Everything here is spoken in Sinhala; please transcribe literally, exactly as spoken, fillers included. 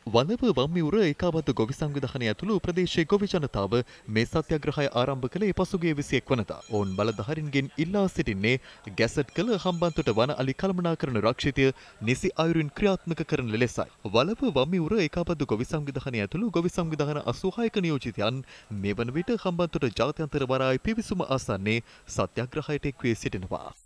වලව වම්මිවුර ඒකාබද්ධ ගොවි සංවිධානය ඇතුළු ප්‍රදේශයේ ගොවි ජනතාව මේ සත්‍යාග්‍රහය ආරම්භ කළේ පසුගිය විසිඑක වනදා. ඔවුන් බලධාරීන්ගෙන් ඉල්ලා සිටින්නේ ගැසට් කළ හම්බන්තොට වන අලි කළමනාකරණ රක්ෂිතය නිසි අයුරින් ක්‍රියාත්මක කරන ලෙසයි. වලව වම්මිවුර ඒකාබද්ධ ගොවි සංවිධානය ඇතුළු ගොවි සංවිධාන අසූහයක නියෝජිතයන් මේ වන විට හම්බන්තොට ජාත්‍යන්තර වරායි පිවිසුම ආසන්නයේ සත්‍යාග්‍රහයට එක් වී සිටිනවා.